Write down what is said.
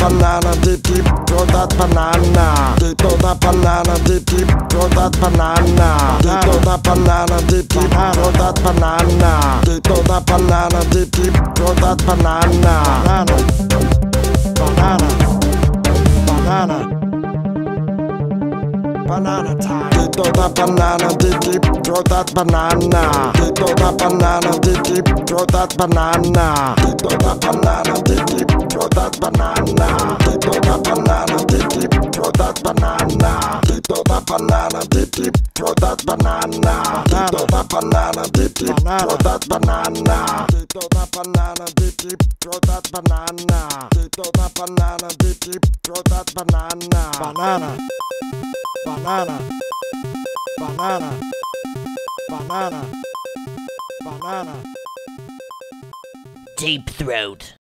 banana, deep, deep, throw that banana. Deep, throw that banana, deep, deep, throw that banana. Deep, throw that banana, deep, deep, throw that banana. Deep, throw that banana, deep, deep, throw that banana. Banana, banana, banana time. Deep, throw that banana, deep, deep, throw that banana. Deep, throw that banana, deep, deep, throw that banana. Deep, throw that banana, deep, deep, throw that banana. Deep, throw that banana, deep, deep, throw that banana. Deep, throw that banana, deep, deep, throw that banana. Deep, throw that banana, deep, deep, throw that banana. Deep, throw that banana, deep, deep, throw that banana. Deep, throw that banana, deep, deep, throw that banana. Banana, banana, banana, banana, banana. Deep throat.